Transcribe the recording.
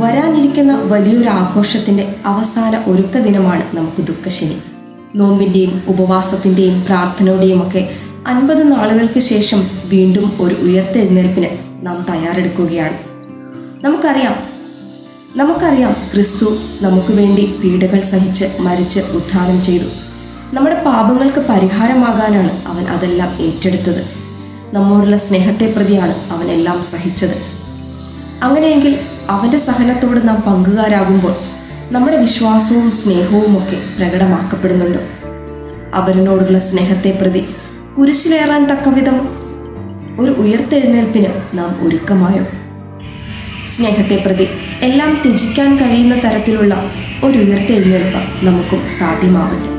വരാനിരിക്കുന്ന വലിയൊരു ആഘോഷത്തിൻ്റെ അവസാന ഒരുക്ക ദിനമാണ് നമുക്ക് ദുഃഖശനി. നോമ്പിൻ്റെയും ഉപവാസത്തിൻ്റെയും പ്രാർത്ഥനയുടെയും ഒക്കെ 50 നാളുകൾക്ക് ശേഷം വീണ്ടും ഒരു ഉയർത്തെഴുന്നേൽപ്പിന് നാം തയ്യാറെടുക്കുകയാണ്. നമുക്കറിയാം ക്രിസ്തു നമുക്ക് വേണ്ടി പീഡകൾ സഹിച്ച് മരിച്ച് ഉത്ഥാനം ചെയ്തു. നമ്മുടെ പാപങ്ങൾക്ക് പരിഹാരമാകാനാണ് അവൻ അതെല്ലാം ഏറ്റെടുത്തത്. നമ്മോടുള്ള സ്നേഹത്തെ പ്രതിയാണ് അവൻ എല്ലാം സഹിച്ചത്. അങ്ങനെയെങ്കിൽ അവൻ്റെ സഹനത്തോട് നാം പങ്കുകാരാകുമ്പോൾ നമ്മുടെ വിശ്വാസവും സ്നേഹവും ഒക്കെ പ്രകടമാക്കപ്പെടുന്നുണ്ട്. അവനോടുള്ള സ്നേഹത്തെ പ്രതി കുരിശിലേറാൻ തക്കവിധം ഒരു ഉയർത്തെഴുന്നേൽപ്പിന് നാം ഒരുക്കമായോ? സ്നേഹത്തെ പ്രതി എല്ലാം ത്യജിക്കാൻ കഴിയുന്ന തരത്തിലുള്ള ഒരു ഉയർത്തെഴുന്നേൽപ്പ് നമുക്കും സാധ്യമാവട്ടെ.